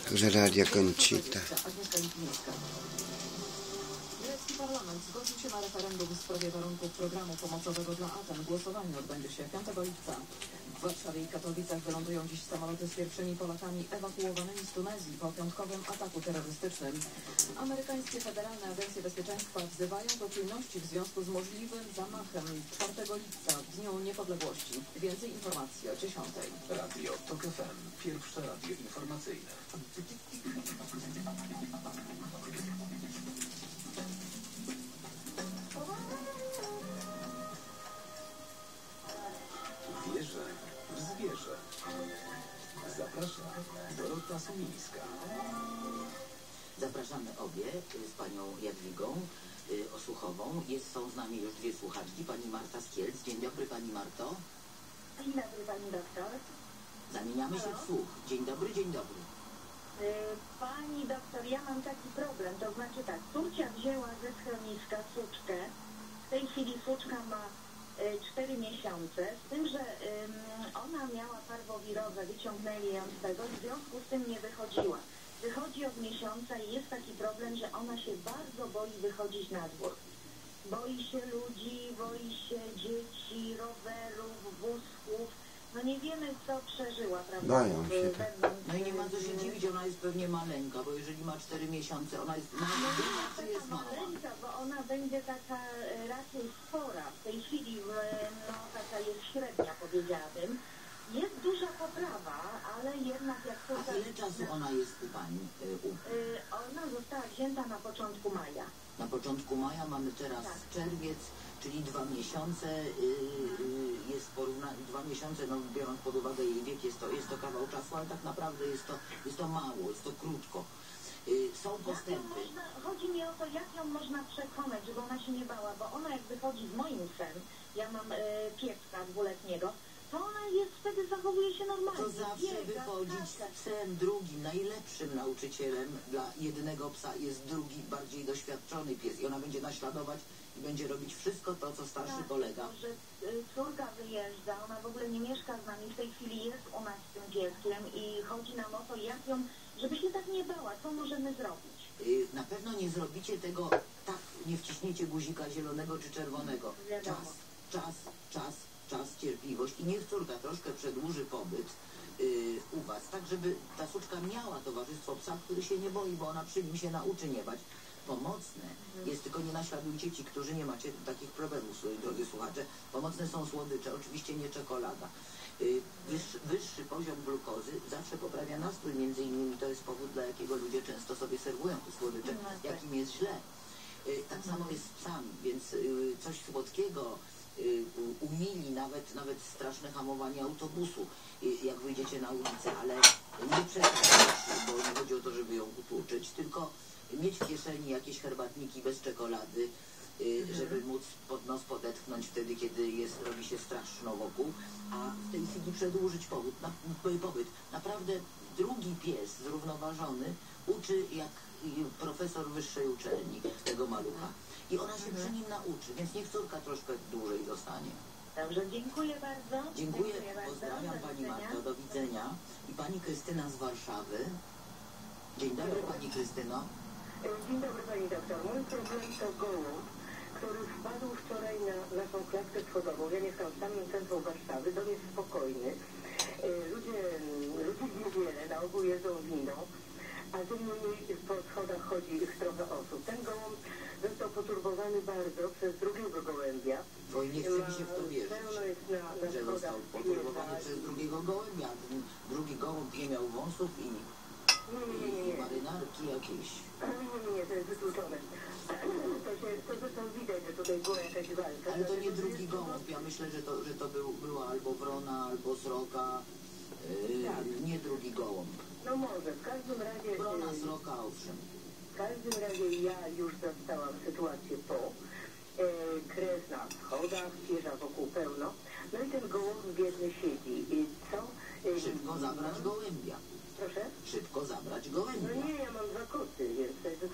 Także Radia Conchita. Grecki parlament zgodził się na referendum w sprawie warunków programu pomocowego dla Aten. Głosowanie odbędzie się 5 lipca. W Warszawie i Katowicach wylądują dziś samoloty z pierwszymi Polakami ewakuowanymi z Tunezji po piątkowym ataku terrorystycznym. Amerykańskie federalne agencje bezpieczeństwa wzywają do pilności w związku z możliwym zamachem 4 lipca, w Dniu Niepodległości. Więcej informacji o 10:00. Radio TOK FM. Pierwsze radio informacyjne. Wierzę w zwierzę. Zapraszam Dorota Sumińska. Zapraszamy obie z panią Jadwigą Osłuchową. Są z nami już dwie słuchaczki. Pani Marta z Kielc. Dzień dobry, pani Marto. Dzień dobry, pani doktor. Zamieniamy się w słuch. Dzień dobry, dzień dobry. Pani doktor, ja mam taki problem. To znaczy tak, córcia wzięła ze schroniska suczkę. W tej chwili suczka ma 4 miesiące, z tym, że ona miała parwowirowe, wyciągnęli ją z tego, w związku z tym nie wychodziła. Wychodzi od miesiąca i jest taki problem, że ona się bardzo boi wychodzić na dwór. Boi się ludzi, boi się dzieci, rowerów, wózków. No nie wiemy, co przeżyła, prawda? Boją się tak. No i nie ma co się dziwić, ona jest pewnie maleńka, bo jeżeli ma 4 miesiące, ona jest mała, czy jest mała? Maleńka, bo ona będzie taka raczej spora. W tej chwili no taka jest średnia, powiedziałabym. Jest duża poprawa, ale jednak jak to... A ile czasu ona jest u pani? Ona została wzięta na początku maja. Na początku maja, mamy teraz czerwiec, czyli 2 miesiące, jest porównanie, 2 miesiące, no biorąc pod uwagę jej wiek, jest to kawał czasu, ale tak naprawdę jest to mało, jest to krótko. Są postępy. Chodzi mi o to, jak ją można przekonać, żeby ona się nie bała, bo ona jak wychodzi z moim psem, ja mam pieska 2-letniego, to ona jest, wtedy zachowuje się normalnie. To zawsze wychodzić z psem drugim, najlepszym nauczycielem dla jednego psa jest drugi, bardziej doświadczony pies i ona będzie naśladować i będzie robić wszystko to, co starszy kolega. Że córka wyjeżdża, ona w ogóle nie mieszka z nami, w tej chwili jest u nas z tym dzieckiem i chodzi nam o to, jak ją, żeby się tak nie bała, co możemy zrobić. Na pewno nie zrobicie tego tak, nie wciśniecie guzika zielonego czy czerwonego. Czas, cierpliwość i niech córka troszkę przedłuży pobyt u was, tak żeby ta suczka miała towarzystwo psa, który się nie boi, bo ona przy nim się nauczy nie bać. Pomocne jest, tylko nie naśladujcie ci, którzy nie macie takich problemów, drodzy słuchacze. Pomocne są słodycze, oczywiście nie czekolada. Wyższy poziom glukozy zawsze poprawia nastrój, między innymi to jest powód, dla jakiego ludzie często sobie serwują te słodycze, jakim jest źle. Tak samo jest z psami, więc coś słodkiego umili nawet straszne hamowanie autobusu, jak wyjdziecie na ulicę, ale nie przesadzać, bo nie chodzi o to, żeby ją utłuczyć, tylko mieć w kieszeni jakieś herbatniki bez czekolady, żeby móc pod nos podetchnąć wtedy, kiedy robi się straszno wokół, a w tej chwili przedłużyć pobyt. Naprawdę drugi pies zrównoważony uczy jak profesor wyższej uczelni tego malucha. I ona się przy nim nauczy, więc niech córka troszkę dłużej zostanie. Dobrze, dziękuję bardzo. Dziękuję, pozdrawiam pani Marto, do widzenia. I pani Krystyna z Warszawy. Dzień dobry, pani Krystyno. Dzień dobry, pani doktor. Mój problem to gołąb, który wpadł wczoraj na naszą klatkę schodową. Ja mieszkam w samym centrum Warszawy, dom jest spokojny. Ludzi niewiele, na ogół jeżdżą winą, a ze mną po schodach chodzi ich trochę osób. Ten gołąb został poturbowany bardzo przez drugiego gołębia. Oj, nie chce mi się w to wierzyć, że został poturbowany przez drugiego gołębia. Drugi gołąb nie miał wąsów i marynarki jakieś. Nie, to jest wykluczone. To zresztą widać, że tutaj była jakaś walka. Ale to nie drugi gołąb. Ja myślę, że to była albo wrona, albo sroka. Nie drugi gołąb. No może, w każdym razie... Wrona, sroka, owszem. W każdym razie ja już zastałam sytuację po. Kres na schodach, świeża wokół pełno. No i ten gołąb biedny siedzi. I co? Szybko zabrać gołębia. Proszę? Szybko zabrać gołębia. No nie, ja mam 2 koty, więc to jest wykluczone.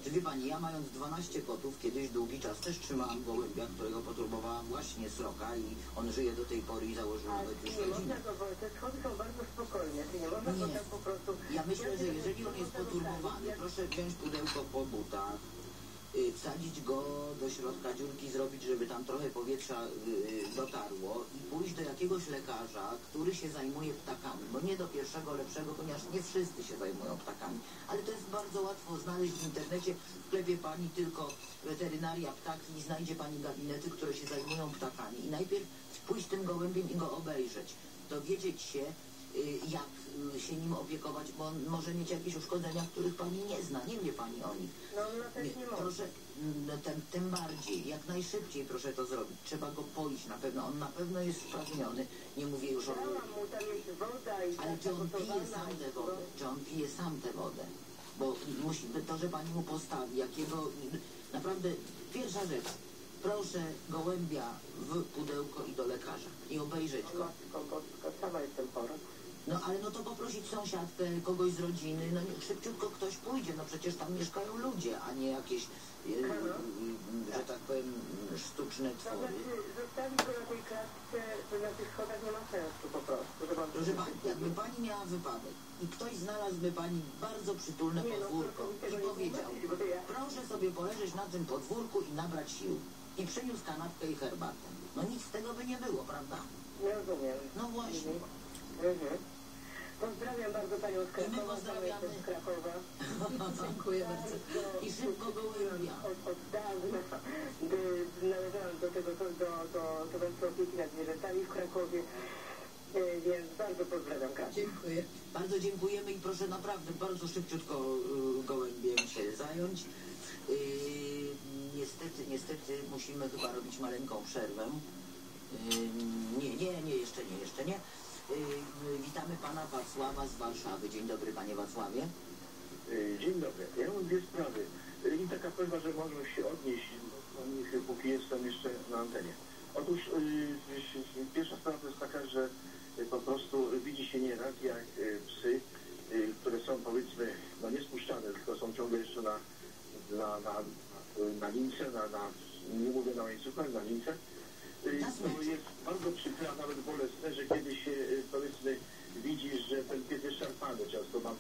Czy wie pani, ja mając 12 kotów, kiedyś długi czas też trzymałam gołębia, którego poturbowałam właśnie sroka i on żyje do tej pory i założył Ale nawet już nie rodzinę. można go, bo te schody są bardzo spokojne, czy nie można go Nie. tak po prostu... Ja myślę, że jeżeli on jest poturbowany, proszę wziąć pudełko po butach, wsadzić go do środka dziurki, zrobić, żeby tam trochę powietrza dotarło i pójść do jakiegoś lekarza, który się zajmuje ptakami, bo nie do pierwszego lepszego, ponieważ nie wszyscy się zajmują ptakami, ale to jest bardzo łatwo znaleźć w internecie, wklepie pani tylko weterynaria ptaki i znajdzie pani gabinety, które się zajmują ptakami i najpierw pójść tym gołębiem i go obejrzeć, dowiedzieć się, jak się nim opiekować, bo on może mieć jakieś uszkodzenia, których pani nie zna, nie wie pani o nich. No też nie może. Proszę, tym bardziej, jak najszybciej proszę to zrobić. Trzeba go poić na pewno, on na pewno jest spragniony, nie mówię już o... Dałam mu, tam jest woda i... Ale czy on pije sam tę wodę? Czy on pije sam tę wodę? Bo musi, to, że pani mu postawi, jakiego... Naprawdę, pierwsza rzecz, proszę gołębia w pudełko i do lekarza i obejrzeć go. Sama jestem chora. No ale no to poprosić sąsiadkę, kogoś z rodziny, no szybciutko ktoś pójdzie, no przecież tam mieszkają ludzie, a nie jakieś, że tak powiem, sztuczne To twory. znaczy, zostawić go na tej klatce, to na tych schodach nie ma sensu po prostu. Proszę pani, jakby pani miała wypadek i ktoś znalazłby pani bardzo przytulne podwórko i powiedział, proszę sobie poleżeć na tym podwórku i nabrać sił. I przyniósł kanapkę i herbatę. No nic z tego by nie było, prawda? Nie rozumiem. No właśnie. Pozdrawiam bardzo panią z Krakowa. I my pozdrawiamy. Z Krakowa. Dziękuję bardzo. I szybko gołębia. Od dawna należałam do tego, do Towarzystwa Opieki nad Zwierzętami w Krakowie, więc bardzo pozdrawiam Kasię. Dziękuję. Bardzo dziękujemy i proszę naprawdę bardzo szybciutko gołębiem się zająć. Niestety musimy chyba robić maleńką przerwę. Jeszcze nie. Witamy pana Wacława z Warszawy. Dzień dobry, panie Wacławie. Dzień dobry. Ja mam dwie sprawy. I taka prośba, że może się odnieść do nich, póki jestem jeszcze na antenie. Otóż pierwsza sprawa to jest taka, że po prostu widzi się nieraz, jak psy, które są powiedzmy, no nie spuszczane, tylko są ciągle jeszcze na lince, nie mówię na łańcuchach, na lince. To jest bardzo przykre, a nawet bolesne, że kiedy się powiedzmy widzi, że ten pies jest szarpany, często mam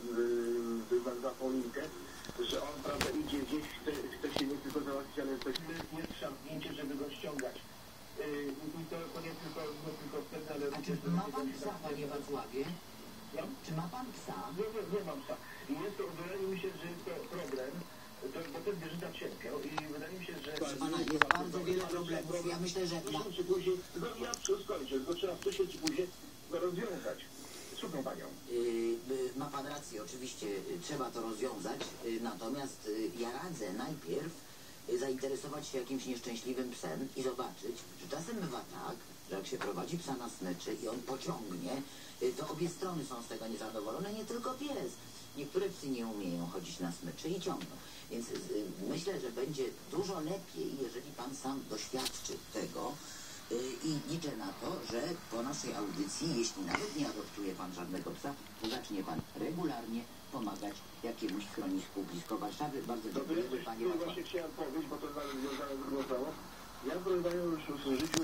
za tą linkę, że on prawda idzie gdzieś, chce się nie tylko załatwić, ale to jest szarpnięcie, żeby go ściągać. I to nie tylko wtedy, ale... A czy ma pan psa, panie Wacławie? No? Czy ma pan psa? Nie mam psa. I jest to, wydaje mi się, że jest to problem, bo to zwierzęta cierpią i wydaje mi się, że... Proszę pana, jest bardzo wiele problemów. Ja myślę, że... Ja skończę, tylko trzeba wcześniej czy później go rozwiązać. Słucham panią. Ma pan rację, oczywiście trzeba to rozwiązać, natomiast ja radzę najpierw zainteresować się jakimś nieszczęśliwym psem i zobaczyć, że czasem bywa tak, że jak się prowadzi psa na smyczy i on pociągnie, to obie strony są z tego niezadowolone, nie tylko pies. Niektóre psy nie umieją chodzić na smyczy i ciągną. Więc myślę, że będzie dużo lepiej, jeżeli pan sam doświadczy tego i liczę na to, że po naszej audycji, jeśli nawet nie adoptuje pan żadnego psa, to zacznie pan regularnie pomagać jakiemuś schronisku blisko Warszawy. Bardzo dziękuję, panie Wacławie. Właśnie chciałem powiedzieć, bo to nawet związane z drugą sprawą. Ja próbowałem już w życiu,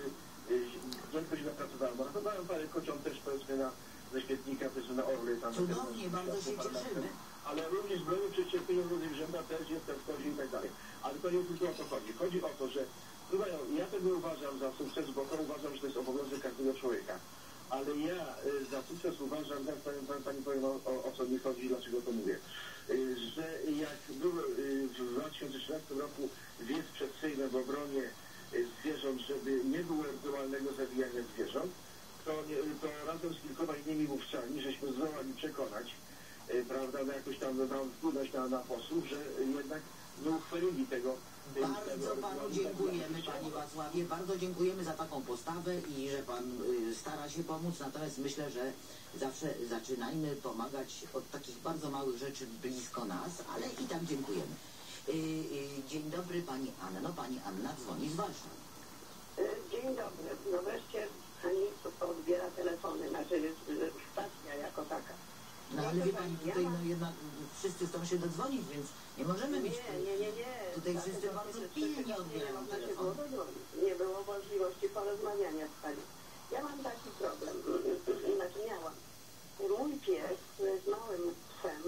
rzadko się napracowałem, ratowałem parę kociąt też powiedzmy ze świetnika, powiedzmy na Orly. Tam cudownie, bardzo się cieszymy. Ale również bronię przed cierpieniem różnych zwierzęta, też jestem w kozie i tak dalej. Ale to nie tylko o to chodzi. Chodzi o to, że ja tego uważam za sukces, bo to uważam, że to jest obowiązek każdego człowieka. Ale ja za sukces uważam, pani powiem o co mi chodzi i dlaczego to mówię, że jak był w 2013 roku wiec przed Sejmem w obronie zwierząt, żeby nie było ewentualnego zabijania zwierząt, to razem z kilkoma innymi mówcami żeśmy zdołali przekonać, prawda, jakoś tam wpłynąć na posłów, że jednak nie uchwalili tego. Bardzo panu dziękujemy, panie Wacławie, bardzo dziękujemy za taką postawę i że pan stara się pomóc, natomiast myślę, że zawsze zaczynajmy pomagać od takich bardzo małych rzeczy blisko nas, ale i tak dziękujemy. Dzień dobry pani Anno. Pani Anna dzwoni z Warszawy. Dzień dobry. No wreszcie pani odbiera telefony, znaczy stacja jako taka. No ale wie pani, tutaj no jednak wszyscy chcą się dodzwonić, więc nie możemy mieć... Nie. Tutaj wszyscy bardzo pilnie odbierają telefon. Nie było możliwości porozmawiania z pani. Ja mam taki problem, znaczy miałam. Mój pies z małym psem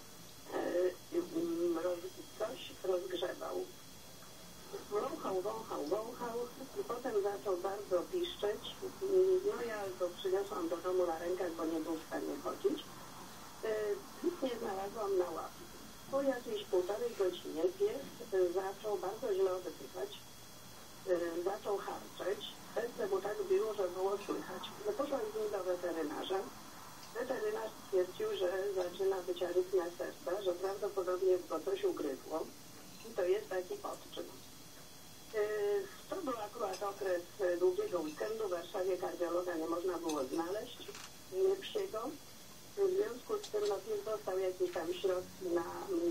coś rozgrzebał. Wąchał i potem zaczął bardzo piszczeć. No ja go przyniosłam do domu na rękach, bo nie był w stanie chodzić. Nic nie znalazłam na łapie. Po jakiejś 1,5 godzinie pies zaczął bardzo źle oddychać. Zaczął harczeć. Serce mu tak biło, że było słychać. No poszłam z nim do weterynarza. Weterynarz stwierdził, że zaczyna być arytmia serca, że prawdopodobnie go coś ugryzło i to jest taki odczyn. To był akurat okres długiego weekendu. W Warszawie kardiologa nie można było znaleźć psiego. W związku z tym pies dostał jakieś tam środki No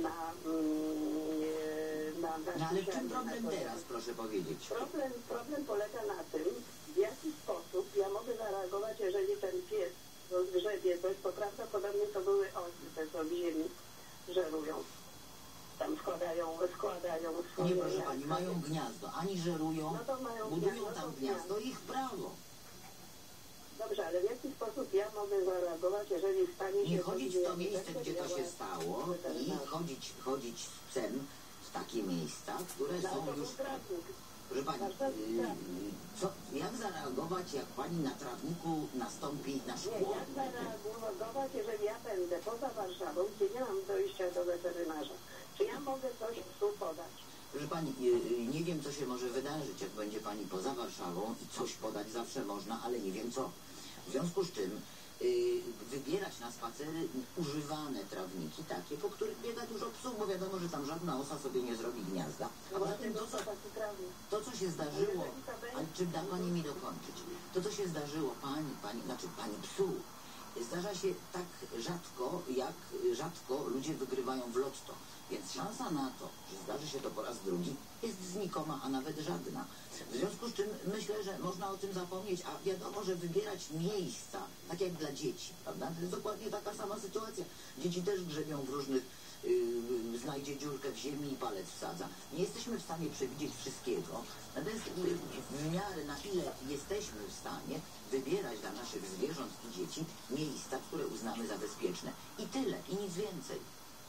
ale w czym problem teraz, proszę powiedzieć? Problem polega na tym, w jaki sposób ja mogę zareagować, jeżeli ten pies rozgrzebie coś, bo prawdopodobnie to były osy, te co w ziemi żerują. Tam składają swoje... Nie, proszę pani, mają gniazdo, ani żerują, No to mają budują tam gniazdo, ich prawo. Dobrze, ale w jaki sposób ja mogę zareagować, jeżeli stanie się... Nie chodzić w to miejsce, gdzie to się stało i chodzić z psem w takie miejsca, które są już... Proszę pani, jak zareagować, jak pani na trawniku nastąpi na szkło? Jak zareagować, jeżeli ja będę poza Warszawą, gdzie nie mam dojścia do weterynarza? Czy ja mogę coś psu podać? Proszę pani, nie wiem, co się może wydarzyć, jak będzie pani poza Warszawą i coś podać zawsze można, ale nie wiem co. W związku z czym wybierać na spacery używane trawniki, takie, po których biega dużo psów, bo wiadomo, że tam żadna osa sobie nie zrobi gniazda. A poza tym to, co się zdarzyło, ale czy da pani mi dokończyć? To, co się zdarzyło pani psu, zdarza się tak rzadko, jak rzadko ludzie wygrywają w lotto. Więc szansa na to, że zdarzy się to po raz drugi, jest znikoma, a nawet żadna. W związku z czym myślę, że można o tym zapomnieć, a wiadomo, że wybierać miejsca, tak jak dla dzieci, prawda? To jest dokładnie taka sama sytuacja. Dzieci też grzebią w różnych, znajdzie dziurkę w ziemi i palec wsadza. Nie jesteśmy w stanie przewidzieć wszystkiego, natomiast w miarę na ile jesteśmy w stanie wybierać dla naszych zwierząt i dzieci miejsca, które uznamy za bezpieczne. I tyle, i nic więcej.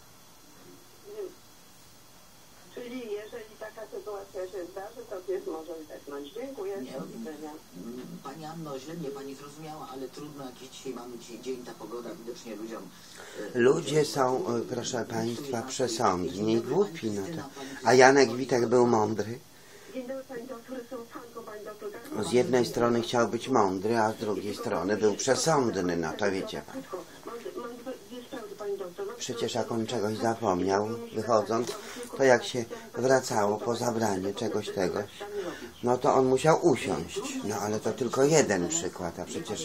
Czyli jeżeli taka sytuacja się zdarzy, to pies może zdechnąć. Dziękuję. Do widzenia. Pani Anno, źle mnie pani zrozumiała, ale trudno, jakiś dzisiaj mamy dzień, ta pogoda widocznie ludziom... Ludzie są, proszę państwa, przesądni i głupi na to. A Janek Witek był mądry. Dzień dobry, pani doktor, jestem fanką pani doktor. Z jednej strony chciał być mądry, a z drugiej strony był przesądny, no to wiecie pan. Mam dwie sprawy, pani doktor. Przecież jak on czegoś zapomniał, wychodząc, to jak się wracało po zabranie tegoś, no to on musiał usiąść. No ale to tylko jeden przykład, a przecież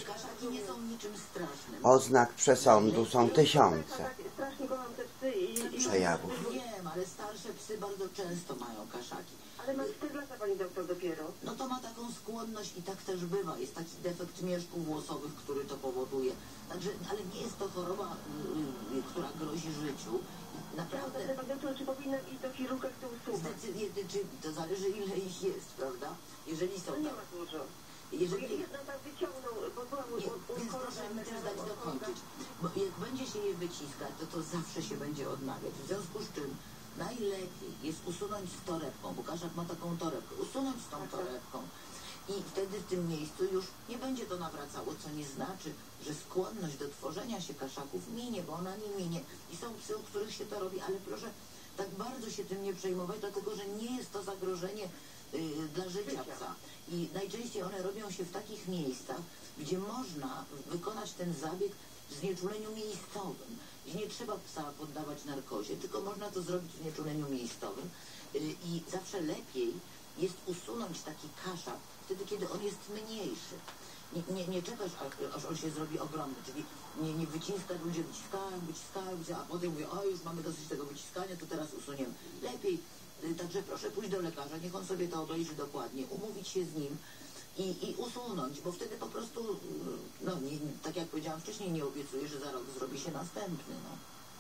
oznak przesądu są tysiące przejawów. Wiem, ale starsze psy bardzo często mają kaszaki. Ale ma 4 lata pani doktor dopiero. No to ma taką skłonność i tak też bywa. Jest taki defekt mieszków włosowych, który to powoduje. Także, ale nie jest to choroba, która grozi życiu. Naprawdę. Pani doktor, czy powinna iść do chirurga w tym usuwać? To zależy, ile ich jest, prawda? Jeżeli są To nie tam... ma dużo. Jeżeli... Jedna tak wyciągnął, bo byłam Więc proszę mi też dać dokończyć. Bo jak będzie się je wyciskać, to zawsze się będzie odnawiać. W związku z czym najlepiej jest usunąć z torebką, bo kaszak ma taką torebkę, usunąć z tą torebką i wtedy w tym miejscu już nie będzie to nawracało, co nie znaczy, że skłonność do tworzenia się kaszaków minie, bo ona nie minie. I są psy, u których się to robi, ale proszę tak bardzo się tym nie przejmować, dlatego że nie jest to zagrożenie dla życia psa. I najczęściej one robią się w takich miejscach, gdzie można wykonać ten zabieg w znieczuleniu miejscowym. I nie trzeba psa poddawać narkozie, tylko można to zrobić w znieczuleniu miejscowym. I zawsze lepiej jest usunąć taki kaszak wtedy, kiedy on jest mniejszy. Nie czekasz, aż on się zrobi ogromny, czyli nie wyciskać, ludzie wyciskają, a potem mówią, o już mamy dosyć tego wyciskania, to teraz usuniemy. Lepiej, także proszę pójść do lekarza, niech on sobie to obejrzy dokładnie, umówić się z nim i usunąć, bo wtedy po prostu, no nie, tak jak powiedziałam wcześniej, nie obiecuję, że za rok zrobi się następny. No.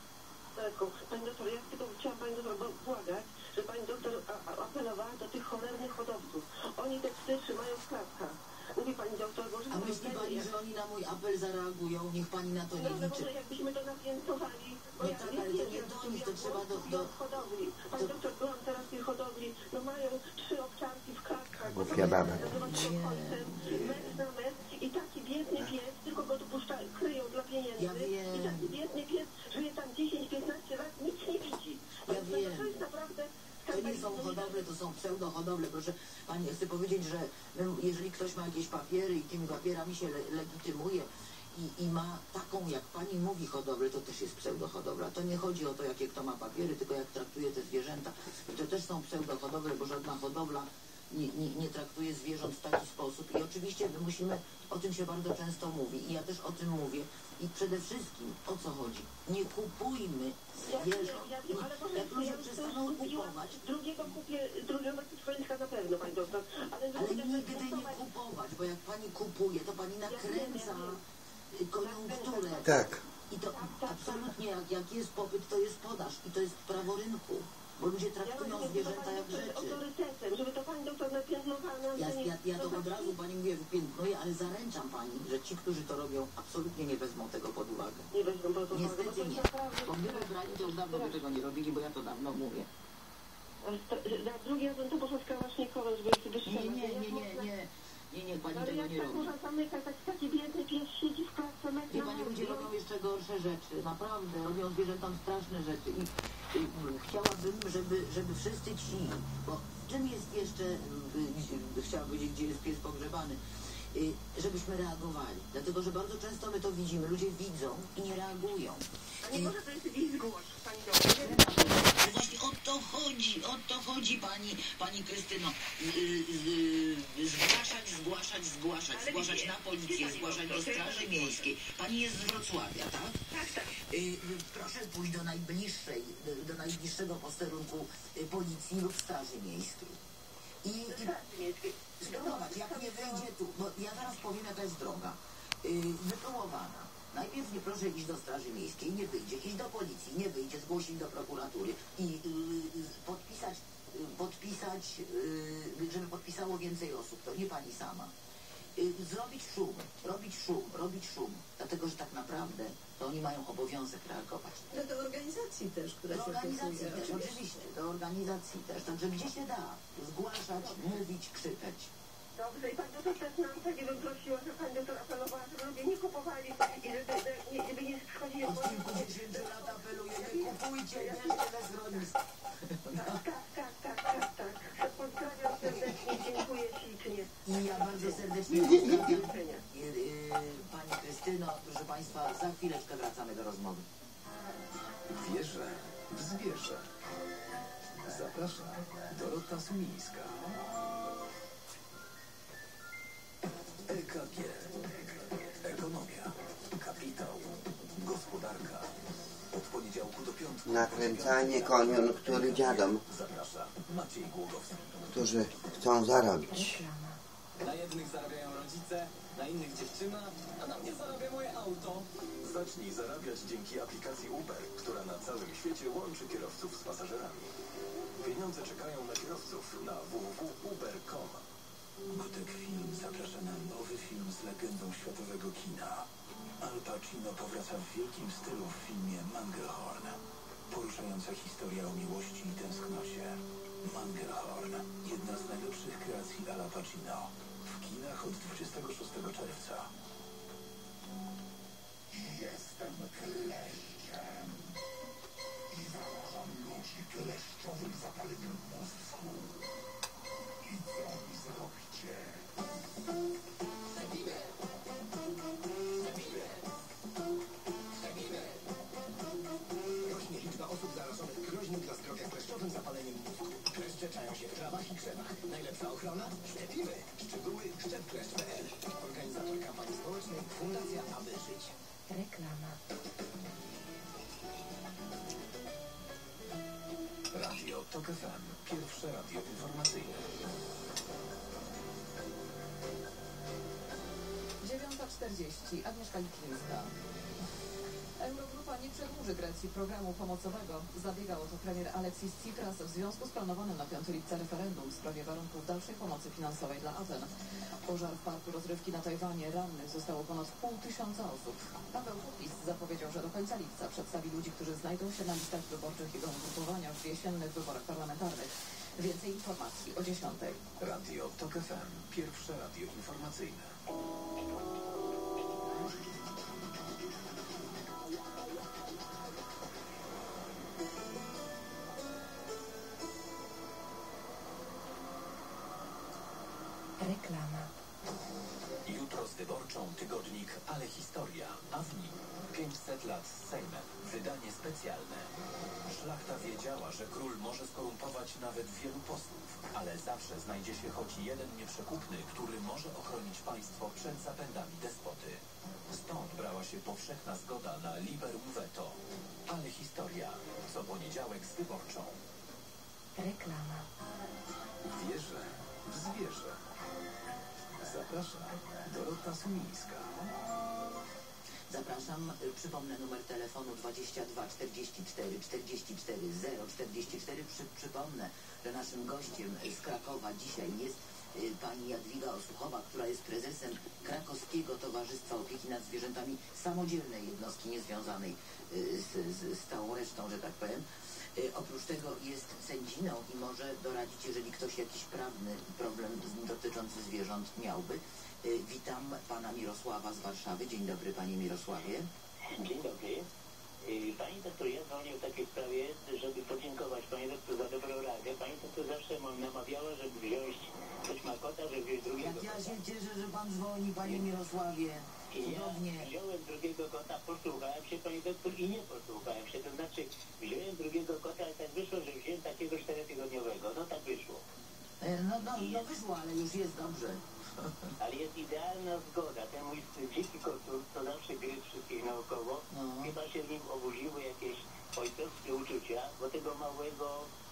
Pani doktor, ja tylko chciałam Pani doktor błagać, że Pani doktor apelowała do tych cholernych hodowców. Oni te psy trzymają w klatkach. Mówi Pani doktor, może... A myśli Pani, że oni na mój apel zareagują? Niech Pani na to nie No, liczy. może jakbyśmy to napiętowali... No tak, ale to nie do nich, to trzeba do hodowli. Pani doktor, byłam teraz w tej hodowli, no mają 3 owczarki w klatkach. Głupia baba. Metr na metr i taki biedny pies, tylko go tu puszczają, kryją dla pieniędzy. Ja wiem. I taki biedny pies żyje tam 10-15 lat, nic nie widzi. Ja wiem. To jest naprawdę... To nie są hodowle, to są pseudohodowle. Proszę Pani, chcę powiedzieć, że jeżeli ktoś ma jakieś papiery i tymi papierami się legitymuje i ma taką, jak Pani mówi, hodowlę, to też jest pseudohodowla. To nie chodzi o to, jakie kto ma papiery, tylko jak traktuje te zwierzęta. I to też są pseudohodowle, bo żadna hodowla nie traktuje zwierząt w taki sposób. I oczywiście my musimy, o tym się bardzo często mówi i ja też o tym mówię. I przede wszystkim, o co chodzi? Nie kupujmy zwierząt. Jak ludzie przestaną kupować... Drugiego schroniska na pewno, Pani doktor. Ale nigdy nie kupować, bo jak Pani kupuje, to Pani nakręca koniunkturę. Tak. I to absolutnie, jak jest popyt, to jest podaż. I to jest prawo rynku. Bo ludzie traktują zwierzęta jak rzeczy. Żeby to Pani doktor napiętnowała... Ja to od razu Pani mówię, wypiętnuję, ale zaręczam Pani, że ci, którzy to robią, absolutnie nie wezmą tego pod uwagę. Nie wezmą pod uwagę. Niestety nie. Bo gdyby brali, to już dawno by tego nie robili, bo ja to dawno mówię. Drugi raz bym to poszła z kałasznikową, żeby wystrzelać. Nie, Pani ale tego jak nie tak robi. można zamykać, taki biedny pies siedzi w klatce metr Nie, na Pani, metr. ludzie robią jeszcze gorsze rzeczy. Naprawdę, robią zwierzętom straszne rzeczy. I chciałabym, żeby wszyscy ci, bo czym jest jeszcze, chciałabym powiedzieć, gdzie jest pies pogrzebany, żebyśmy reagowali. Dlatego, że bardzo często my to widzimy. Ludzie widzą i nie reagują. A nie może to jest zgłosz, Pani doktor. Właśnie o to chodzi Pani Krystyno. Zgłaszać na policję, zgłaszać do Straży Miejskiej. Pani jest z Wrocławia, tak? Tak. Proszę pójść do najbliższego posterunku policji lub Straży Miejskiej. I spróbować, jak nie wyjdzie tu, bo ja zaraz powiem, jaka jest droga. Wypróbowana. Najpierw nie proszę iść do Straży Miejskiej, nie wyjdzie, iść do policji, nie wyjdzie, zgłosić do prokuratury i podpisać, żeby podpisało więcej osób, to nie Pani sama. Robić szum, dlatego, że tak naprawdę to oni mają obowiązek reagować. Do organizacji też, które do organizacji też, oczywiście, do organizacji też, także gdzie się da zgłaszać, mówić, krzyczeć. Dobrze, i Pani doktor też nam wtedy bym prosiła, że Pani doktor apelowała, żeby ludzie nie kupowali i żeby nie schodzili... Od kilkudziesięciu lat apelujemy, kupujcie, bierzcie ze schronisk. Tak. Pozdrawiam serdecznie, dziękuję ślicznie. I ja bardzo serdecznie pozdrawiam Pani Krystyno. Proszę Państwa, za chwileczkę wracamy do rozmowy. Wierzę w zwierzę. Zaprasza Dorota Sumińska. EKG. Ekonomia. Kapitał. Gospodarka. Od poniedziałku do piątku. Nakręcanie koniunktury dziadom, Zaprasza Maciej Głogowski. którzy chcą zarobić. Na jednych zarabiają rodzice, na innych dziewczyna, a na mnie zarabia moje auto. Zacznij zarabiać dzięki aplikacji Uber, która na całym świecie łączy kierowców z pasażerami. Pieniądze czekają na kierowców na www.uber.com. Gotek Film zaprasza na nowy film z legendą światowego kina. Al Pacino powraca w wielkim stylu w filmie Mangelhorn. Poruszająca historia o miłości i tęsknocie. Mangelhorn. Jedna z najlepszych kreacji Ala Pacino. W kinach od 26 czerwca. Jestem kleszczem. I założam ludzi kleszczowym zapaleniem mózgu. I co mi zrobicie? Rośnie liczba osób zarażonych groźnym dla zdrowia kleszczowym zapaleniem mózgu. Kleszcze czają się w trawach i krzewach. Najlepsza ochrona? Szczepimy. Szczegóły szczepkleszcz.pl. Organizator kampanii społecznej Fundacja Aby Żyć. Reklama. Radio TOK FM. Pierwsze radio informacyjne. 22:40. Agnieszka Lipińska. Eurogrupa nie przedłuży Grecji programu pomocowego. Zabiegał o to premier Aleksis Tsipras w związku z planowanym na 5 lipca referendum w sprawie warunków dalszej pomocy finansowej dla Aten. Pożar w parku rozrywki na Tajwanie. Rannych zostało ponad 500 osób. Paweł Kukiz zapowiedział, że do końca lipca przedstawi ludzi, którzy znajdą się na listach wyborczych jego ugrupowania w jesiennych wyborach parlamentarnych. Więcej informacji o 10:00. Radio TOK FM. Pierwsze radio informacyjne. Reklama. Jutro z Wyborczą tygodnik Ale Historia, a w nim 500 lat z Sejmem. Wydanie specjalne. Szlachta wiedziała, że król może skorumpować nawet wielu posłów, ale zawsze znajdzie się choć jeden nieprzekupny, który może ochronić państwo przed zapędami despoty. Stąd brała się powszechna zgoda na liberum veto. Ale Historia. Co poniedziałek z Wyborczą. Reklama. Wierzę w zwierzę. Zapraszam Dorota Sumińska. Zapraszam, przypomnę numer telefonu 22 44 44 044. Przypomnę, że naszym gościem z Krakowa dzisiaj jest pani Jadwiga Osuchowa, która jest prezesem Krakowskiego Towarzystwa Opieki nad Zwierzętami, samodzielnej jednostki niezwiązanej z całą resztą, że tak powiem. Oprócz tego jest sędziną i może doradzić, jeżeli ktoś jakiś prawny problem dotyczący zwierząt miałby. Witam pana Mirosława z Warszawy. Dzień dobry, panie Mirosławie. Dzień dobry. Pani doktor, ja dzwonię w takiej sprawie, żeby podziękować pani doktor za dobrą radę. Pani doktor zawsze namawiała, żeby wziąć coś ma kota, żeby wziąć drugiego Jak ja kota. się cieszę, że pan dzwoni, panie Mirosławie. I Cudownie. ja wziąłem drugiego kota, posłuchałem się pani doktor i nie posłuchałem się. To znaczy wziąłem drugiego kota, ale tak wyszło, że wziąłem takiego 4-tygodniowego. No tak wyszło. No wyszło, ale już jest dobrze. Ale jest idealna zgoda. Ten mój dziki kocur, co zawsze gryzł wszystkich naokoło, chyba się w nim oburzyły jakieś ojcowskie uczucia, bo tego małego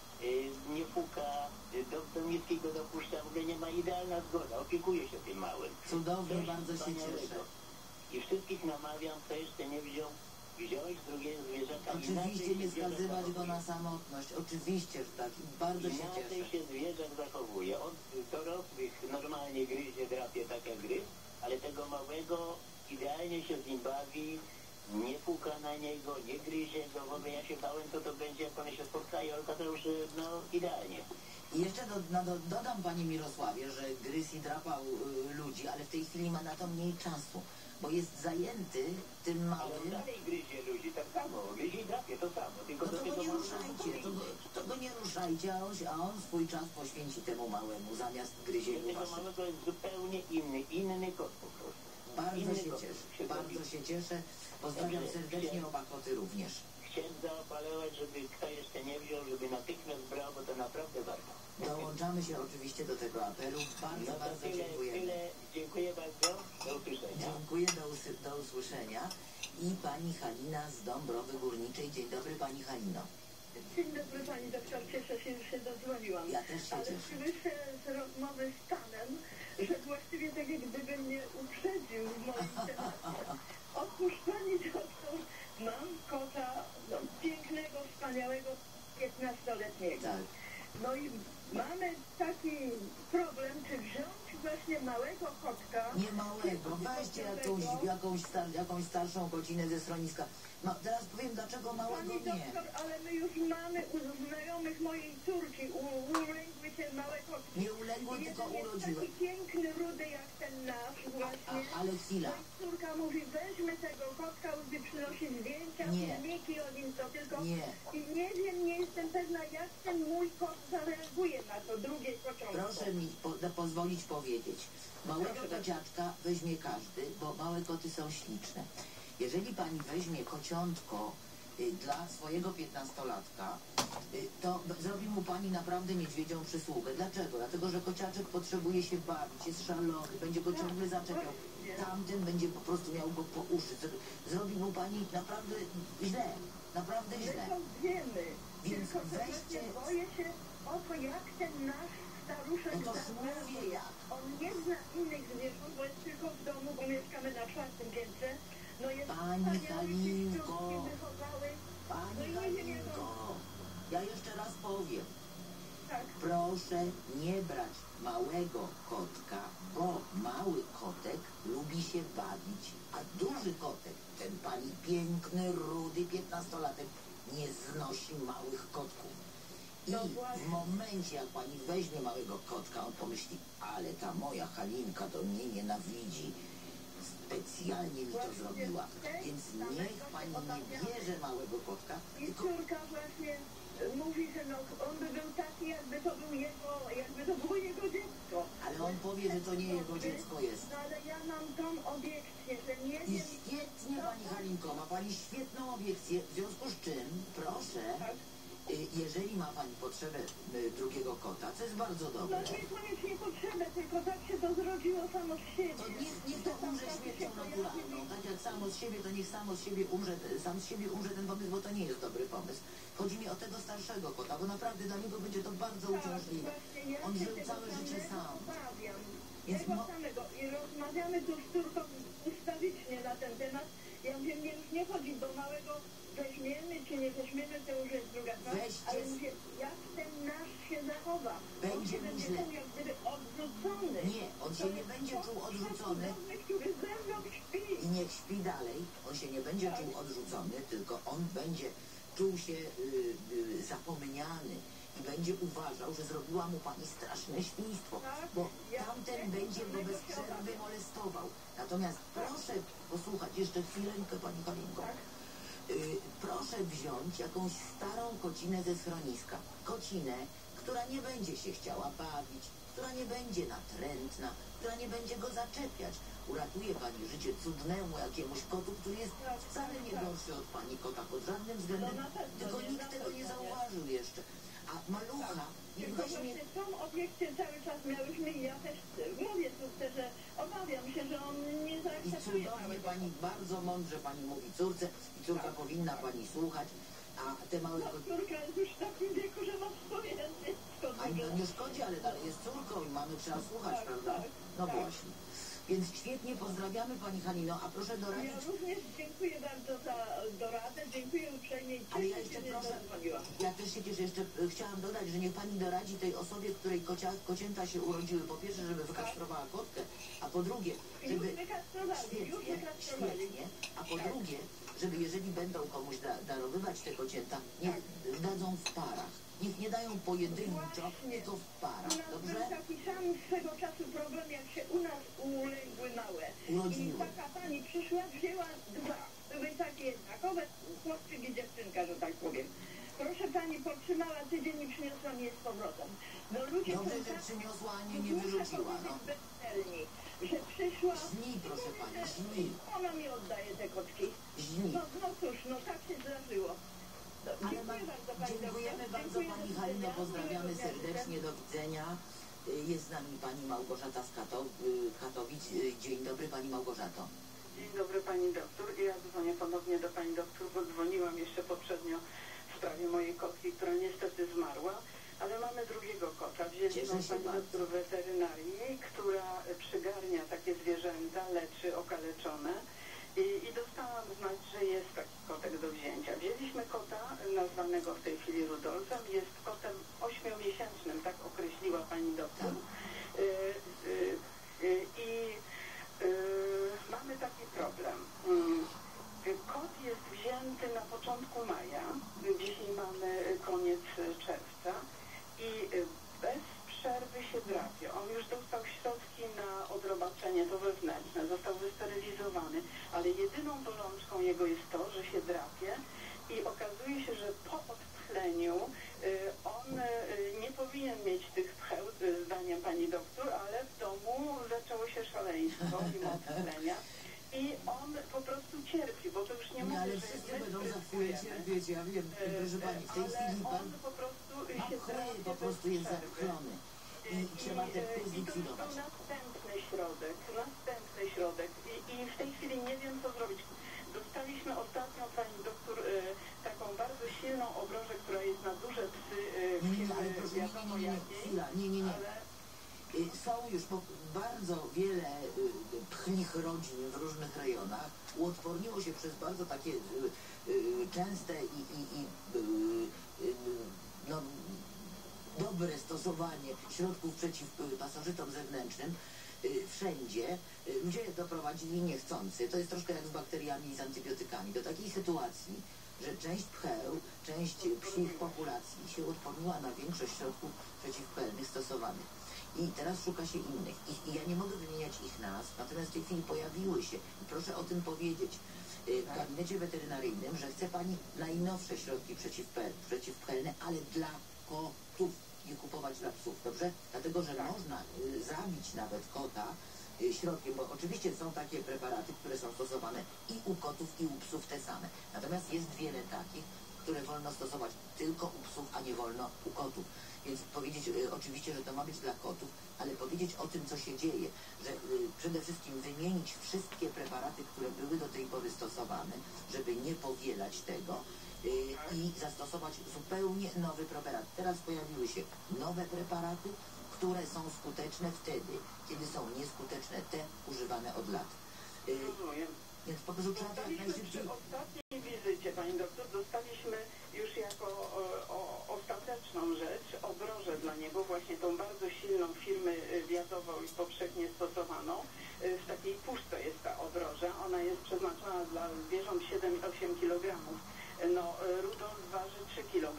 nie puka, do niskiego dopuszcza, w ogóle nie ma, idealna zgoda, opiekuje się tym małym. Cudownie, Coś bardzo się wspaniałego. cieszę. I wszystkich namawiam, kto jeszcze nie wziął, wziąć drugiego zwierzaka. Oczywiście nie skazywać go na samotność. Oczywiście, że tak. Bardzo się Inaczej cieszę. się zwierzak zachowuje. On dorosłych normalnie gryzie, drapie tak jak gryz, ale tego małego idealnie się z nim bawi, nie puka na niego, nie gryzie go. W ogóle ja się bałem, co to będzie, jak one się spotkają, ale okazało się, no idealnie. I jeszcze dodam, panie Mirosławie, że gryz i drapał ludzi, ale w tej chwili ma na to mniej czasu, bo jest zajęty tym Ale on małym. dalej gryzie ludzi, tak samo, gryzie i drapie, to samo. Tylko No do to tego go nie można ruszajcie, powiedzieć. to go nie ruszajcie, a on swój czas poświęci temu małemu, zamiast Do gryzieniu tego waszym. małego jest zupełnie inny kot po prostu. Bardzo Inny się kot cieszę, zrobił. bardzo się cieszę. Pozdrawiam Dobrze, serdecznie oba koty również. Chciałem zaapelować, żeby kto jeszcze nie wziął, żeby natychmiast brał, bo to naprawdę warto. Dołączamy się oczywiście do tego apelu. Bardzo, No to bardzo tyle, dziękujemy. dziękuję bardzo, do usłyszenia. Dziękuję, do usłyszenia. I pani Halina z Dąbrowy Górniczej. Dzień dobry, pani Halino. Dzień dobry pani doktor, cieszę się, że się dodzwoniłam. Ja też się Ale cieszę. słyszę z rozmowy z panem, że właściwie tak jak gdyby mnie uprzedził w moim temacie. Otóż pani doktor, mam kota, no, pięknego, wspaniałego, 15-letniego. Tak. No i mamy taki problem, czy wziąć właśnie małego kotka. Nie małego, weźcie jakąś starszą kocinę ze schroniska. Teraz powiem, dlaczego małego Pani nie. doktor, ale my już mamy u znajomych mojej córki, uległy się małe kotki. Nie uległy, tylko Jeden jest urodziły. taki piękny, rudy jak ten nasz właśnie. Ale chwila. No i córka mówi, weźmy tego kotka, mówi, przynosi zdjęcia, Nie. filmiki o nim, to tylko... Nie. I nie wiem, nie jestem pewna, jak ten mój kot zareaguje na to drugie kociątko. Proszę mi pozwolić powiedzieć. Małego kociaczka weźmie każdy, bo małe koty są śliczne. Jeżeli pani weźmie kociątko dla swojego 15-latka, to zrobi mu pani naprawdę niedźwiedzią przysługę. Dlaczego? Dlatego, że kociaczek potrzebuje się bawić, jest szalony, będzie go ciągle zaczepiał. Tamten będzie po prostu miał go po uszy. Zrobi mu pani naprawdę źle. Naprawdę My źle. to wiemy, Więc tylko że weźcie... właśnie boję się o to, jak ten nasz staruszek No to zabrał. mówię jak. On nie zna innych zwierząt, bo jest tylko w domu, bo mieszkamy na 4. piętrze. No jest Pani wspaniały, Halinko. dziewczynki wychowały. Pani No i nie wiem, jak Halinko, ja jeszcze raz powiem. Tak. Proszę nie brać małego kotka, bo mały kotek lubi się bawić, a duży kotek, ten pani piękny, rudy 15-latek, nie znosi małych kotków. I No właśnie. w momencie, jak pani weźmie małego kotka, on pomyśli, ale ta moja Halinka to mnie nienawidzi. Specjalnie mi to zrobiła. Więc niech pani nie bierze małego kotka, I tylko córka właśnie mówi, że no, on by był taki, jakby to było jego dziecko. ale on powie, że to nie jego dziecko jest. No ale ja mam tą obiekcję, że nie I wiem... świetnie, pani Halinko, ma pani świetną obiekcję, w związku z czym, proszę, jeżeli ma pani potrzebę drugiego kota, co jest bardzo No dobre, niekoniecznie potrzebę, tylko tak się to zrodziło samo z siebie. to niech to umrze śmiercią naturalną. Tak jak samo z siebie, to niech samo z siebie umrze, sam z siebie umrze ten pomysł, bo to nie jest dobry pomysł. Chodzi mi o tego starszego kota, bo naprawdę dla niego będzie to bardzo uciążliwe. On żył całe życie sam. Więc Tego samego. I rozmawiamy tu z córką ustawicznie na ten temat. Ja mówię, mnie już nie chodzi do małego, weźmiemy czy nie weźmiemy, to już jest druga sprawa. Weźcie. Ale mówię, jak ten nasz się zachowa? Będzie On się mu będzie źle. czuł jak gdyby odrzucony. Nie, on się nie będzie czuł odrzucony. Który ze mną śpi. I niech śpi dalej, on się nie będzie czuł odrzucony, tylko on będzie czuł się zapomniany i będzie uważał, że zrobiła mu pani straszne świństwo, bo tamten będzie go bez przerwy molestował. Natomiast proszę posłuchać jeszcze chwileńkę, pani Halinko. Proszę wziąć jakąś starą kocinę ze schroniska. Kocinę, która nie będzie się chciała bawić, która nie będzie natrętna, która nie będzie go zaczepiać. Uratuje pani życie cudnemu jakiemuś kotu, który jest wcale nie gorszy od pani kota pod żadnym względem, tylko nikt tego nie zauważył jeszcze. A malucha niech Tylko weźmie... właśnie tą obiekcję cały czas miałyśmy i ja też mówię córce, że obawiam się, że on nie I zaakceptuje cudownie całego. pani, bardzo mądrze pani mówi córce i córka powinna pani słuchać, a te małe No, koty... córka jest już w takim wieku, że ma swoje dziecko. A no nie szkodzi, ale dalej jest córką i mamy trzeba słuchać, Tak, prawda? tak, No tak. właśnie. Więc świetnie pozdrawiamy pani Halino, a proszę doradzić... Ja również dziękuję bardzo za doradę, dziękuję uprzejmie i Ale ja cieszę jeszcze się, że proszę, zadzwoniłam. ja też się cieszę, jeszcze chciałam dodać, że niech pani doradzi tej osobie, której kocięta się urodziły, po pierwsze, żeby wykastrowała kotkę, a po drugie, żeby... Już wykastrowali, już wykastrowali. Świetnie, a po drugie, żeby jeżeli będą komuś darowywać te kocięta, niech dadzą w parach. Niech nie dają pojedynczo, tylko w parach, U nas dobrze? był taki sam swego czasu problem, jak się u nas uległy małe. Urodziły. I taka pani przyszła, wzięła 2. Były takie jednakowe, chłopczyk i dziewczynka, że tak powiem. Proszę pani, potrzymała tydzień i przyniosła mnie z powrotem. No ludzie Dobrze, są że tak... przyniosła, a nie muszę wyrzuciła, powiedzieć, no. bezczelni, że przyszła... Żni, proszę pani, że żni. Ona mi oddaje te kotki. Żni. No cóż, no tak się zdarzyło. No, Ale dziękujemy bardzo pani Halino, pozdrawiamy serdecznie, do widzenia. Jest z nami pani Małgorzata z Katowic. Dzień dobry pani Małgorzato. Dzień dobry pani doktor. Ja dzwonię ponownie do pani doktor, bo dzwoniłam jeszcze poprzednio w sprawie mojej kotki, która niestety zmarła, ale mamy drugiego kota. Wzięliśmy Cieszę się pani bardzo. doktor weterynarii, która przygarnia takie zwierzęta, leczy okaleczone. I dostałam znać, że jest taki kotek do wzięcia. Wzięliśmy kota, nazwanego w tej chwili Rudolfem. Jest kotem 8-miesięcznym, tak określiła pani doktor. Mamy taki problem. Kot jest wzięty na początku maja. Dzisiaj mamy koniec czerwca. I bez przerwy się drapie. On już dostał środki na odrobaczenie, to wewnętrzne, został wysterylizowany, ale jedyną bolączką jego jest to, że się drapie i okazuje się, że po odpchleniu on nie powinien mieć tych pcheł, zdaniem pani doktor, ale w domu zaczęło się szaleństwo mimo odpchlenia. I on po prostu cierpi, bo to już nie Nie, mówię, ale że wszyscy my będą za chwilę sprystkujemy. cierpieć, ja wiem, proszę pani, w tej chwili Ale pan on po prostu się chleje, drapie po prostu bez jest przerwy. zapchlony i trzeba te pty I to zlikwidować. był następny środek. I w tej chwili nie wiem, co zrobić. Dostaliśmy ostatnio pani doktor taką bardzo silną obrożę, która jest na duże psy Nie, ale firmy proszę, wiadomo nie, jakiej, chwila, nie. ale Są już bardzo wiele pchlich rodzin w różnych rejonach. Uodporniło się przez bardzo takie częste no, dobre stosowanie środków przeciw pasożytom zewnętrznym wszędzie. Ludzie doprowadzili niechcący. To jest troszkę jak z bakteriami i z antybiotykami. Do takiej sytuacji, że część pcheł, część psich populacji się odporniła na większość środków przeciwpchelnych stosowanych. I teraz szuka się innych. I ja nie mogę wymieniać ich nazw, natomiast w tej chwili pojawiły się. I proszę o tym powiedzieć w gabinecie weterynaryjnym, że chce pani najnowsze środki przeciwpchelne, ale dla kotów, nie kupować dla psów, dobrze? Dlatego, że można zabić nawet kota środkiem, bo oczywiście są takie preparaty, które są stosowane i u kotów, i u psów te same. Natomiast jest wiele takich, które wolno stosować tylko u psów, a nie wolno u kotów. Więc powiedzieć oczywiście, że to ma być dla kotów, ale powiedzieć o tym, co się dzieje, że przede wszystkim wymienić wszystkie preparaty, które były do tej pory stosowane, żeby nie powielać tego i zastosować zupełnie nowy preparat. Teraz pojawiły się nowe preparaty, które są skuteczne wtedy, kiedy są nieskuteczne te używane od lat. Więc po prostu trzeba jak najszybciej... Przy ostatniej wizycie, pani doktor, dostaliśmy już jako ostateczną rzecz obrożę dla niego, właśnie tą bardzo silną firmy wiatową i powszechnie stosowaną. W takiej puszce jest ta obroża. Ona jest przeznaczona dla zwierząt 7-8 kg. No, rudolf waży 3 kg.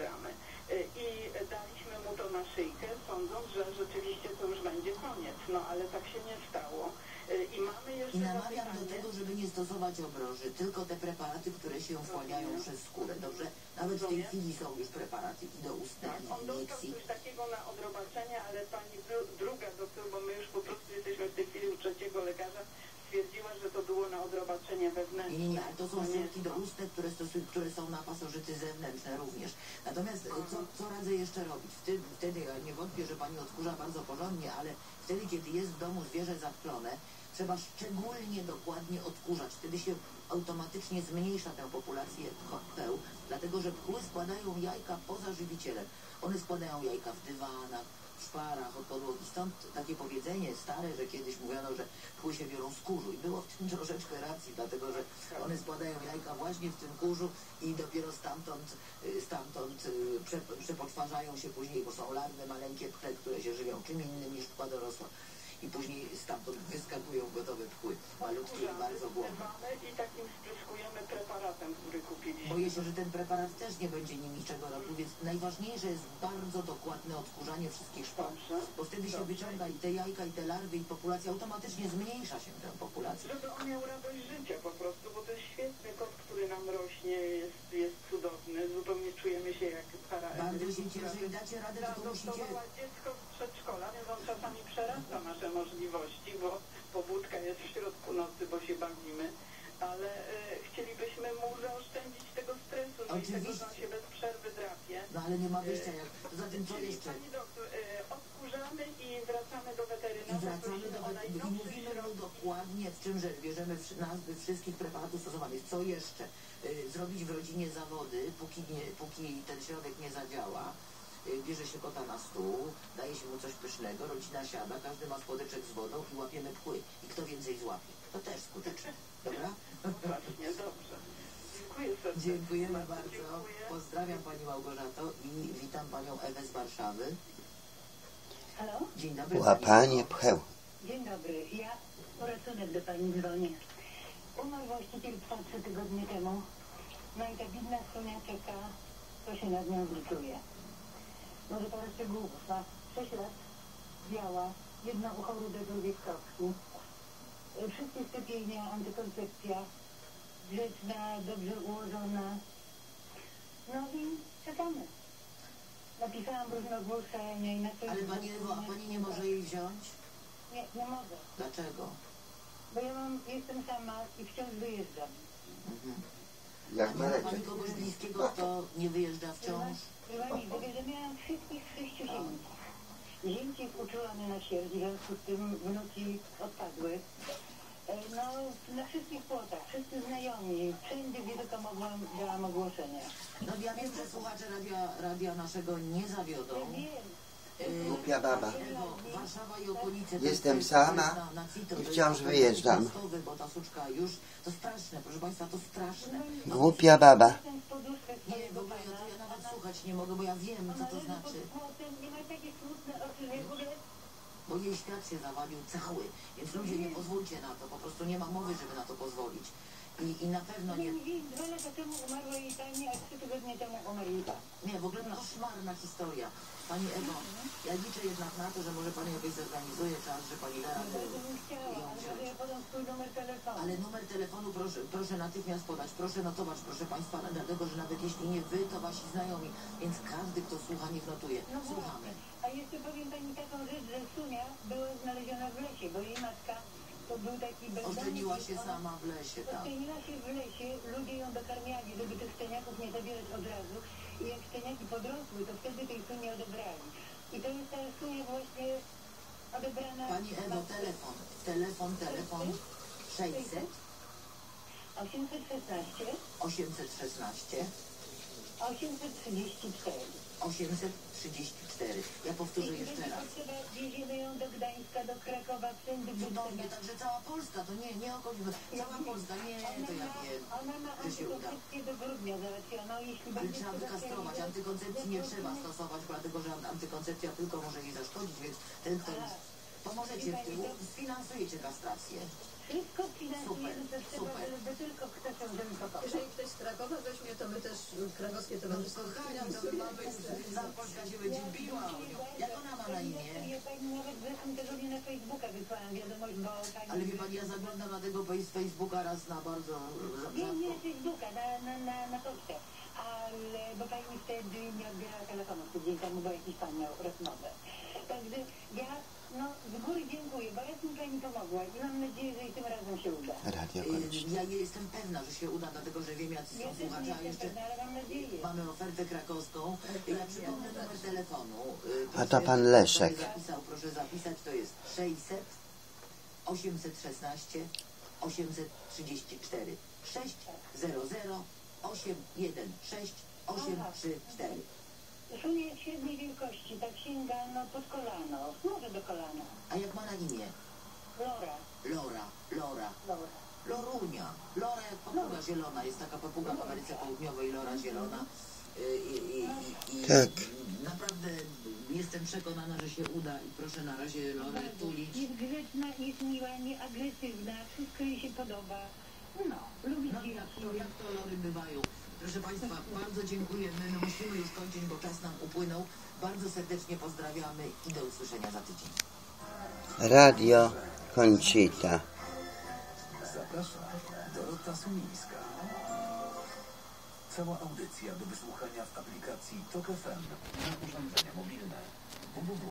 I daliśmy mu to na szyjkę, sądząc, że rzeczywiście to już będzie koniec. No, ale tak się nie stało. I mamy jeszcze I namawiam do tego, żeby nie stosować obroży, tylko te preparaty, które się wchłaniają przez skórę. Dobrze? Nawet w tej chwili są już preparaty i doustne, tak, on i dostał injekcji. coś takiego na odrobaczenie, ale pani druga doktor, bo my już po prostu jesteśmy w tej chwili u trzeciego lekarza, stwierdziła, że to było na odrobaczenie wewnętrzne. Nie, ale to są środki doustne, które są na pasożyty zewnętrzne również. Natomiast co radzę jeszcze robić? Wtedy ja nie wątpię, że pani odkurza bardzo porządnie, ale wtedy, kiedy jest w domu zwierzę zaklone, trzeba szczególnie dokładnie odkurzać. Wtedy się automatycznie zmniejsza tę populację pcheł, dlatego że pchły składają jajka poza żywicielem. One składają jajka w dywanach, w szparach od podłogi. Stąd takie powiedzenie stare, że kiedyś mówiono, że pchły się biorą z kurzu. I było w tym troszeczkę racji, dlatego że one składają jajka właśnie w tym kurzu i dopiero stamtąd przepoczwarzają się później, bo są larwy, maleńkie pchle, które się żywią czym innym niż pchła dorosła. I później stamtąd wyskakują gotowe pchły, malutkie i bardzo głodne. I takim spryskujemy preparatem, który kupiliśmy. Boję się, że ten preparat też nie będzie nim niczego robił, więc najważniejsze jest bardzo dokładne odkurzanie wszystkich szpar, bo wtedy się wyciąga i te jajka, i te larwy, i populacja automatycznie zmniejsza się tę populację. Żeby on miał radość życia po prostu, bo to jest świetny kot, który nam rośnie, jest cudowny, zupełnie czujemy się jak Bardzo się cieszę i dacie radę, tylko musicie... dziecko z przedszkola, więc on czasami przerasta nasze możliwości, bo pobudka jest w środku nocy, bo się bawimy, ale chcielibyśmy mu zaoszczędzić tego stresu, no i tego, że on się bez przerwy drapie. No ale nie ma wyjścia, jak... Poza tym co jeszcze? Pani doktor, odkurzamy i wracamy do weterynarza. I mówimy mu dokładnie, w czym rzecz. Bierzemy nazwy wszystkich preparatów stosowanych. Co jeszcze? Zrobić w rodzinie zawody, póki ten środek nie zadziała. Bierze się kota na stół, daje się mu coś pysznego, rodzina siada, każdy ma spodeczek z wodą i łapiemy pchły. I kto więcej złapie. To też skuteczne. Dobra? Właśnie, dobrze. Dziękuję serdecznie. Dziękujemy bardzo. Pozdrawiam Pani Małgorzato i witam Panią Ewę z Warszawy. Halo? Dzień dobry. Łapanie pcheł. Dzień dobry. Ja po rachunek do pani dzwonię. Umarł właściciel psa 3 tygodnie temu. No i ta bidna konia czeka, to się nad nią zlituje. Może parę szczegółów. Ma 6 lat, biała, jedno ucho rude, drugie w kropki. Wszystkie szczepienia, antykoncepcja, grzeczna, dobrze ułożona. No i czekamy. Napisałam różne ogłoszenia i na to... Ale Pani Ewo, a Pani nie może jej wziąć? Nie mogę. Dlaczego? Bo ja jestem sama i wciąż wyjeżdżam. Jak Ma Pani kogoś bliskiego, kto nie wyjeżdża wciąż? Pani, że miałam wszystkich 6 ziemców. Ziemci uczułane na śmierć, w związku z tym wnuki odpadły. No, na wszystkich płotach, wszyscy znajomi, wszędzie, gdzie tylko mogłam, dałam ogłoszenia. No ja wiem, że słuchacze radia naszego nie zawiodą. Ja wiem. Głupia baba. Ewo, Warszawa i okolice. to Jestem jest sama na CITO, i to jest wciąż taki wyjeżdżam. testowy, bo ta suczka już, to straszne, proszę Państwa, to straszne. Głupia baba. Nie, w ogóle ja nawet słuchać nie mogę, bo ja wiem, co to znaczy. Nie ma takie smutne oczy, że w ogóle... Bo jej świat się zawalił cały, więc ludzie nie pozwólcie na to, po prostu nie ma mowy, żeby na to pozwolić. I na pewno nie... 2 lata temu umarła jej pani, a 3 tygodnie temu umarł jej pan. Nie, w ogóle koszmarna historia. Pani Ewo, ja liczę jednak na to, że może Pani jakoś zorganizuje czas, że Pani da radę Bardzo bym chciała, ją ale wziąć. może ja podam swój numer telefonu. Ale numer telefonu proszę natychmiast podać, proszę notować, proszę Państwa, dlatego, że nawet jeśli nie Wy, to Wasi znajomi, więc każdy, kto słucha, niech notuje. No Słuchamy. właśnie. A jeszcze powiem Pani taką rzecz, że Sunia była znaleziona w lesie, bo jej matka to był taki bezdomny... Ożeniła się ona- sama w lesie, tak. Ożeniła się w lesie, ludzie ją dokarmiali, żeby tych szczeniaków nie zabierać od razu. I jak szczeniaki podrosły, to wtedy tej Suni odebrali. I to jest ta Sunia właśnie odebrana... Pani Ewo, telefon 600 816 816 834. 834. Ja powtórzę jeszcze raz. Trzeba, wieziemy ją do Gdańska, do Krakowa, wszędzie Cudownie, także cała Polska, to nie okolimy. Cała Polska, nie, to ja wiem, Ona ma że się uda. antykoncepcję do grudnia załatwiono, jeśli Ale będzie... trzeba wykastrować, antykoncepcji nie trzeba stosować, dlatego że antykoncepcja tylko może jej zaszkodzić, więc ten pomożecie w tyłu, sfinansujecie kastrację. Wszystko finansujemy, to trzeba, super. żeby tylko kto się żeby pokochał. Jeżeli ktoś z Krakowa weźmie, to my też Krakowskie Towarzystwo Kochania, to my mamy już, za Polska się będzie biła o nią. Jak ona ma na imię? Ja pani nawet w zeszłym tygodniu na Facebooka wysłałam wiadomość, bo pani... Ale wie pani, ja zaglądam na tego Facebooka raz na bardzo Nie, rzadko. nie Facebooka, na pocztę. Ale, bo pani wtedy nie odbierała telefonu, tydzień temu, bo jakiś pan miał rozmowę. Także ja, z góry dziękuję, bardzo mi pani pomogła i mam nadzieję, że i tym razem się uda. Radio kończy. Ja nie jestem pewna, że się uda, dlatego że wiem, jacy Ja są też nie słuchacze, a jestem jeszcze pewna, ale mam nadzieję. mamy ofertę krakowską. Ja przypomnę numer telefonu. A to pan Leszek. Proszę zapisać, to jest 600 816 834 600 816 834. Sunie średniej wielkości, tak sięga pod kolano, może do kolana. A jak ma na imię? Lora. Lora. Lorunia. Lora jak papuga zielona. Jest taka papuga w Ameryce Południowej, Lora zielona. Tak. Naprawdę jestem przekonana, że się uda i proszę na razie Lorę tulić. Jest grzeczna, jest miła, nieagresywna, wszystko jej się podoba. Lubi Jak to Lory bywają. Proszę Państwa, bardzo dziękujemy. Musimy już kończyć, bo czas nam upłynął. Bardzo serdecznie pozdrawiamy i do usłyszenia za tydzień. Radio Conchita. Zapraszam Dorota Sumińska. Cała audycja do wysłuchania w aplikacji TOK FM na urządzenia mobilne. www.